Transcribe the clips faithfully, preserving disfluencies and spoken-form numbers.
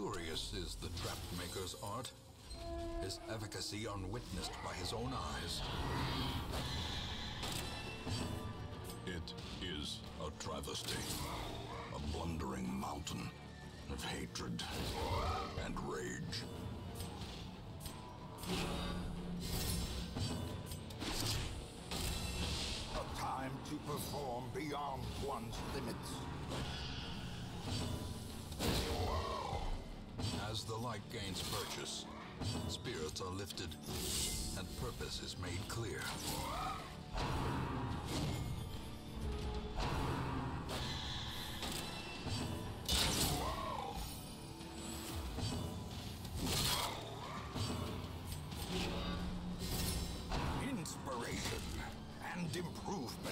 Curious is the trap maker's art, his efficacy unwitnessed by his own eyes. It is a travesty, a blundering mountain of hatred and rage. A time to perform beyond one's limits. As the light gains purchase, spirits are lifted and purpose is made clear. Inspiration and improvement.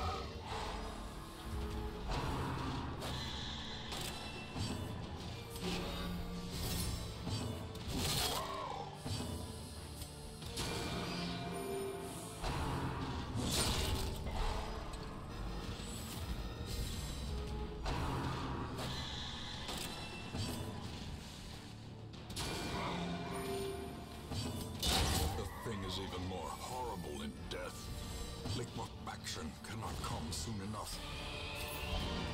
The thing is even more horrible in death. Liquefaction cannot come soon enough.